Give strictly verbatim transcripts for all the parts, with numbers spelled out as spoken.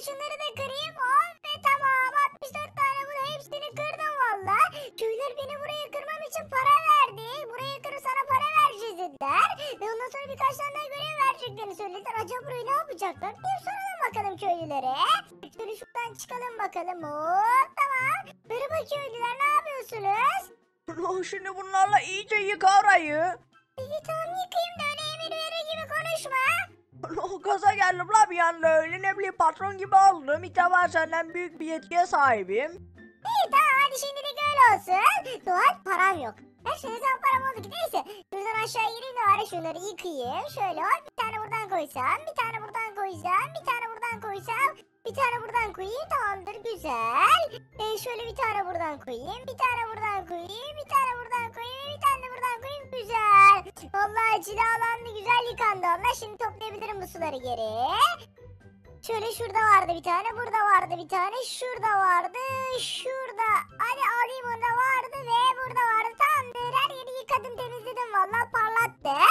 şunları da kırayım. Hop ve tamam. altmış dört tane bunu hepsini kırdım valla. Köylüler beni buraya kırmam için para verdi. Buraya kırıp sana para vereceğiz dediler. Ve ondan sonra birkaç tane daha görev vereceklerini söylediler. Acaba burayı ne yapacaklar? Bir soralım bakalım köylülere. Şöyle şuradan çıkalım bakalım. Hop tamam. Merhaba köylüler, ne yapıyorsunuz? Şimdi bunlarla iyice yıka arayı. İyi tamam, yıkayayım da öyle emir verir gibi konuşma. Gaza geldim la bir anda öyle ne bileyim patron gibi oldum. İlk defa senden büyük bir yetkiye sahibim. İyi tamam, hadi şimdilik öyle olsun. Doğal param yok. Her şeyden param oldu ki, neyse. Şuradan aşağı gireyim de bari şunları yıkayayım. Şöyle hop, bir tane buradan koysam, bir tane buradan koysam, bir tane buradan koysam, bir tane buradan koyayım, tamamdır, güzel. Ee, şöyle bir tane buradan koyayım, bir tane buradan koyayım, bir tane buradan koyayım, bir tane de buradan koyayım, güzel. Vallahi cilalandı, güzel yıkandı onlar. Şimdi toplayabilirim bu suları geri. Şöyle şurada vardı bir tane, burada vardı bir tane, şurada vardı, şurada. Hadi alayım, onda vardı ve burada vardı. Tamamdır, her yeri yıkadım, temizledim vallahi, parlattı.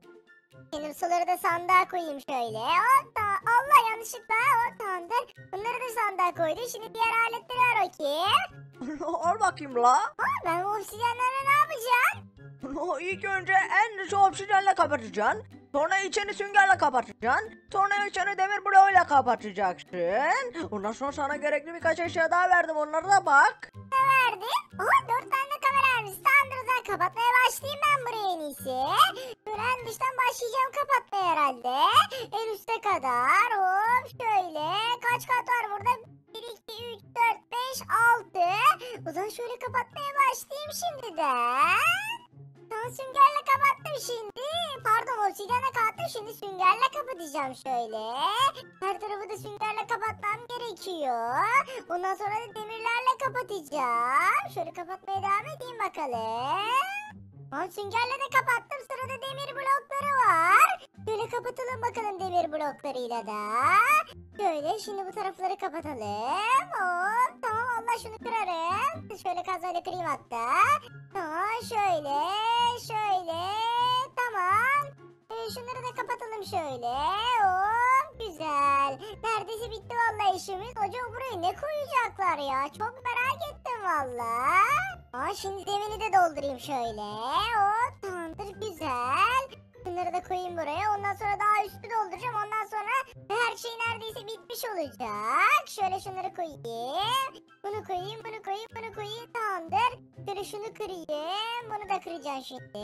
Benim suları da sandığa koyayım şöyle. Hop da, Allah yanlışlıkla, hop tamamdır. Bunları da sandığa koydum. Şimdi diğer aletleri ver bakayım. Al bakayım la. Ha, ben bu obsidyenlerle ne yapacağım? İlk önce en dışı obsidyenle kapatacaksın. Sonra içini süngerle kapatacaksın. Sonra içini demir bloğuyla kapatacaksın. Ondan sonra sana gerekli birkaç eşya daha verdim. Onlara da bak. Ne verdi? Oha, dört tane de kamera vermiş. Tamamdır, o zaman kapatmaya başlayayım ben buraya en iyisi. Böyle en dıştan başlayacağım kapatmaya herhalde. En üste kadar. Hop şöyle. Kaç kat var burada? bir, iki, üç, dört, beş, altı. O zaman şöyle kapatmaya başlayayım şimdiden. Tamam, süngerle kapattım şimdi. Pardon, obsidyenle kapattım, şimdi süngerle kapatacağım şöyle. Her tarafı da süngerle kapatmam gerekiyor. Ondan sonra da demirlerle kapatacağım. Şöyle kapatmaya devam edeyim bakalım. Tamam, süngerle de kapattım, sırada demir blokları var. Şöyle kapatalım bakalım demir bloklarıyla da. Şöyle şimdi bu tarafları kapatalım. Hop tamam, Allah şunu kırarım. Şöyle kazmayla kırayım hatta. Tamam şöyle şöyle tamam. Ee, şunları da kapatalım şöyle. Hop güzel. Neredeyse bitti vallahi işimiz. Acaba buraya ne koyacaklar ya? Çok merak ettim valla. Aa, şimdi zemini de doldurayım şöyle. Hop tamamdır, güzel. Bunları da koyayım buraya. Ondan sonra daha üstü dolduracağım. Ondan sonra her şey neredeyse bitmiş olacak. Şöyle şunları koyayım. Bunu koyayım, bunu koyayım, bunu koyayım. Tamamdır. Şöyle şunu kırayım. Bunu da kıracağım şimdi.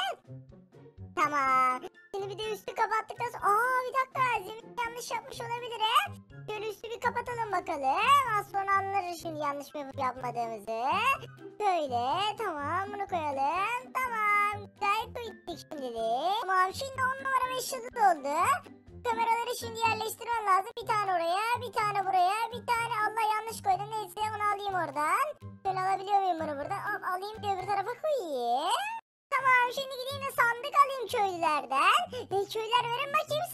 Tamam. Şimdi bir de üstü kapattıktan sonra... Aa, bir dakika. Zemin yanlış yapmış olabilirim. Şöyle üstü bir kapatalım bakalım. Az sonra anlarız şimdi yanlış mı yapıp yapmadığımızı. Şöyle tamam, bunu koyalım. Tamam. Güzel koyduk şimdilik. Tamam, şimdi on numara beş yıldız oldu. Kameraları şimdi yerleştirmem lazım. Bir tane oraya, bir tane buraya, bir tane, Allah yanlış koydum. Neyse onu alayım oradan. Şöyle alabiliyor muyum bunu buradan? Hop, alayım da öbür tarafa koyayım. Tamam, şimdi gideyim de sandık alayım köylülerden. E, köylüler verin bakayım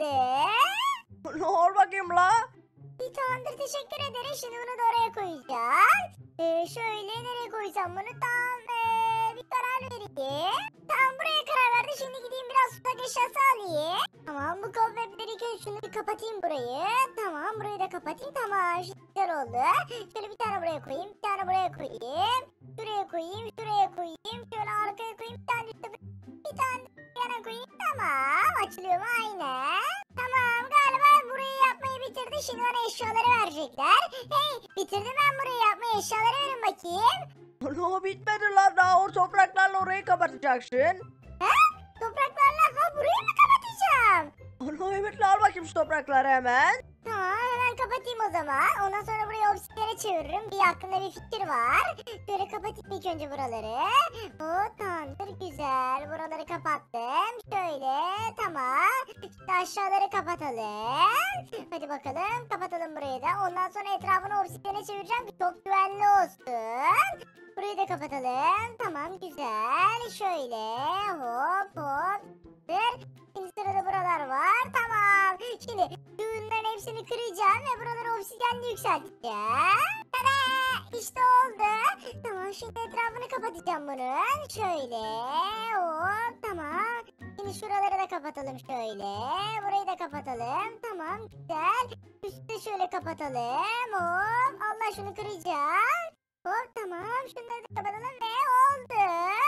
sandık. Ne ol bakayım la. İyi tamamdır, teşekkür ederim. Şimdi bunu da oraya koyacağım. Ee, şöyle nereye koysam bunu? Tam ee, bir karar vereyim. Tamam, buraya karar verdim. Şimdi gideyim biraz tutak eşyası alayım. Tamam, bu kobwebleri ilk önce şunu bir kapatayım burayı. Tamam, burayı da kapatayım. Tamam, şimdi güzel oldu. Şöyle bir tane buraya koyayım. Bir tane buraya koyayım. Şuraya koyayım. Şuraya koyayım. Şöyle arkaya koyayım. Bir tane üstte, bir tane bir yana koyayım. Tamam, açılıyor mu? Aynen. Tamam, galiba burayı yapmayı bitirdi. Şimdi bana eşyaları verecekler. Hey, bitirdim ben burayı yapmayı. Eşyaları verin bakayım. Ne bitmedi la, daha o topraklarla orayı kapatacaksın. Ha? Topraklarla ha, burayı mı kapatacağım? Ana evet la, al bakayım şu toprakları hemen. Tamam, hemen kapatayım o zaman. Ondan sonra burayı obsidyene çeviririm. Bir aklımda bir fikir var. Şöyle kapatayım ilk önce buraları. O tamamdır, güzel. Buraları kapattım. Şöyle tamam. Şimdi aşağıları kapatalım. Hadi bakalım, kapatalım burayı da. Ondan sonra etrafını obsidyene çevireceğim ki çok güvenli olsun. Burayı da kapatalım. Tamam, güzel. Şöyle hop hop. Şimdi sırada buralar var. Tamam. Şimdi bunların hepsini kıracağım ve buraları obsidyenle yükselteceğim. Tada! İşte oldu. Tamam, şimdi etrafını kapatacağım bunun. Şöyle hop tamam. Şimdi Şimdi şuraları da kapatalım şöyle. Burayı da kapatalım. Tamam güzel. Üstü de şöyle kapatalım. Hop. Allah şunu kıracağım. Hop tamam. Şunları da kapatalım ve oldu.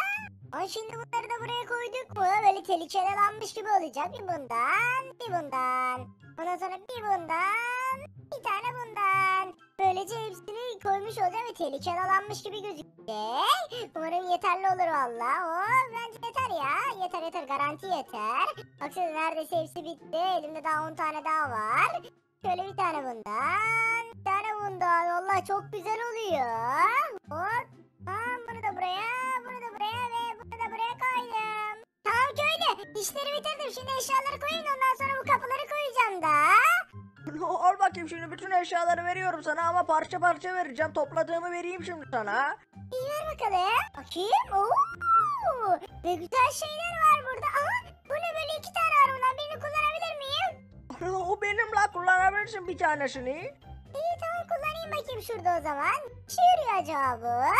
Ay şimdi bunları da buraya koyduk mu? Böyle tehlikeli alanmış gibi olacak. Bir bundan, bir bundan. Ondan sonra bir bundan, bir tane bundan. Böylece hepsini koymuş olacağım ve tehlikeli alanmış gibi gözükecek. Umarım yeterli olur valla. Oh, bence yeter ya. Yeter yeter, garanti yeter. Baksana neredeyse hepsi bitti. Elimde daha on tane daha var. Şöyle bir tane bundan, bir tane bundan. Valla çok güzel oluyor. Hop. Tamam, bunu da buraya, bunu da buraya ve bunu da buraya koydum. Tamam köylü, işleri bitirdim. Şimdi eşyaları koyun, ondan sonra bu kapıları koyacağım da. Al bakayım, şimdi bütün eşyaları veriyorum sana ama parça parça vereceğim. Topladığımı vereyim şimdi sana. İyi, ver bakalım. Bakayım. Oo, ne güzel şeyler var burada. Aa, bu ne böyle, iki tane var bundan. Birini kullanabilir miyim? O benim, la kullanabilirsin bir tanesini. İyi tamam, kullanayım bakayım şurada o zaman. İşe yarıyor acaba bu?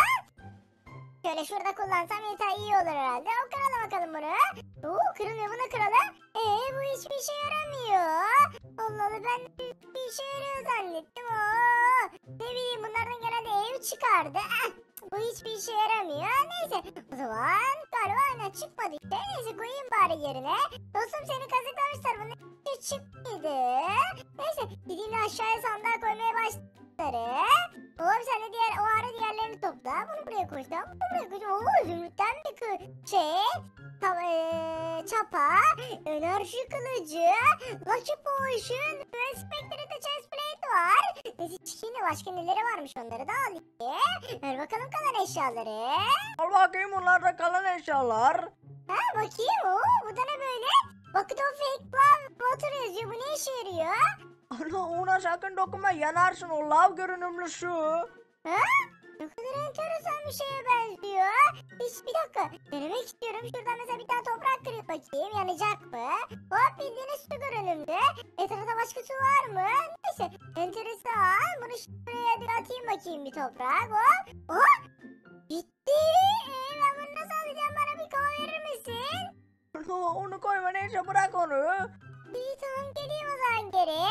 Şöyle şurada kullansam yeter, iyi olur herhalde. O, kıralım bakalım bunu. Oo, kırılmıyor, bunu kıralım. Eee bu hiçbir işe yaramıyor. Allah Allah, ben de bir işe yarıyor zannettim. Oo, ne bileyim, bunlardan genelde ev çıkardı. Eh, bu hiçbir işe yaramıyor. Neyse o zaman galiba aynen çıkmadı işte. Neyse koyayım bari yerine. Dostum seni kazıklamışlar, bunu hiç çıkmadı. Neyse gideyim de aşağıya sandığa koymaya başladım. Oğlum sen de diğer, o ara diğerlerini topla. Bunu buraya koysam, bunu buraya koysam. Oo, zümrütten bir kı şey. Tam, ee, çapa, enerji kılıcı, Lucky Potion ve Spectre'de chestplate var. Neyse çıkayım da başka neleri varmış, onları da alayım. Ver bakalım kalan eşyaları. Al bakayım, bunlar da kalan eşyalar. Ha bakayım, oo, bu da ne böyle? Bucket of Fake Love Water yazıyor, bu ne işe yarıyor? Ana, ona sakın dokunma, yanarsın, o lav görünümlü su. Ha? Ne kadar enteresan bir şeye benziyor. Hiç, bir dakika, denemek istiyorum. Şuradan mesela bir tane toprak kırıp bakayım, yanacak mı? Hop, bildiğiniz su görünümlü. Etrafta başka su var mı? Neyse, enteresan. Bunu şuraya hadi atayım bakayım bir toprak. Hop, hop. Gitti. Ee, ben bunu nasıl alacağım? Bana bir kova verir misin? Ana, onu koyma, neyse bırak onu. İyi tamam, geleyim o zaman geri.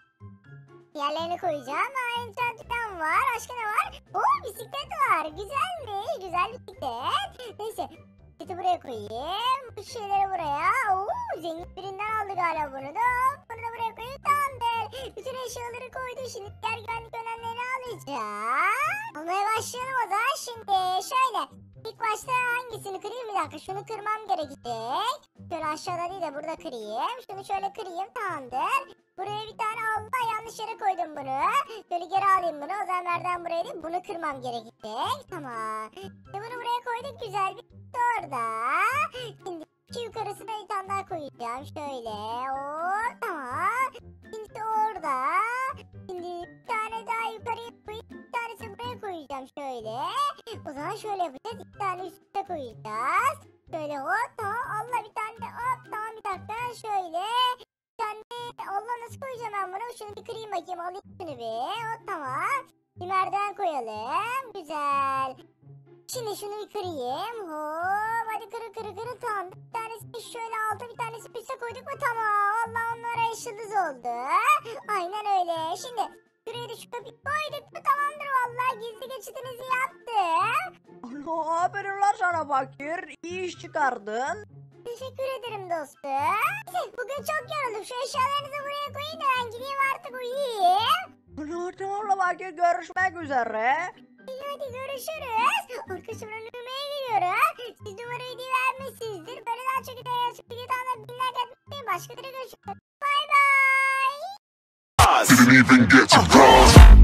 Diğerlerini koyacağım. Aa, enchantment var. Başka ne var? Oo, bisiklet var. Güzelmiş. Güzel bisiklet. Neyse. Bisikleti buraya koyayım. Bu şeyleri buraya. Oo, zengin birinden aldı galiba bunu da. Bunu da buraya koyayım. Tamamdır. Bütün eşyaları koydum. Şimdi diğer güvenlik önlemlerini alacağım. Almaya başlayalım o zaman. Şimdi şöyle. İlk başta hangisini kırayım? Bir dakika, şunu kırmam gerekecek. Şöyle aşağıda değil de burada kırayım. Şunu şöyle kırayım, tamamdır. Buraya bir tane, Allah, yanlış yere koydum bunu. Şöyle geri alayım bunu. O zaman nereden buraya değil, bunu kırmam gerekecek. Tamam. Şimdi bunu buraya koyduk, güzel bir orada. Şimdi iki yukarısına bir tane daha koyacağım. Şöyle. Oo, tamam. Şimdi orada. Şimdi bir tane daha yukarıya koyup bir tanesi buraya koyacağım şöyle. O zaman şöyle yapacağız. İki tane üstte koyacağız. Şöyle hop, tamam. Allah, bir tane de hop, tamam, bir dakika şöyle. Bir tane de, Allah, nasıl koyacağım ben bunu? Şunu bir kırayım bakayım, alayım şunu bir. Hop, tamam. Bir merdiven koyalım. Güzel. Şimdi şunu bir kırayım. Hop, hadi kırı kırı kırı, tamam. Bir tanesi şöyle alta, bir tanesi üstte koyduk mu? Tamam. Allah, onlara eşyıldız oldu. Aynen öyle. Şimdi şuraya da şu kapıyı koyduk mu? Tamamdır vallahi, gizli geçitinizi yaptım. Ana, aferin lan sana fakir. İyi iş çıkardın. Teşekkür ederim dostum. Bugün çok yoruldum. Şu eşyalarınızı buraya koyun da ben gideyim artık uyuyayım. Ana, tamam la fakir, görüşmek üzere. İyi, hadi görüşürüz. Arkadaşımla uyumaya gidiyorum. Siz numarayı diye vermişsinizdir. Böyle daha çok videoya açıp videodan binler katmayın. Başka türlü görüşürüz. Bay bay. Didn't even get to cross.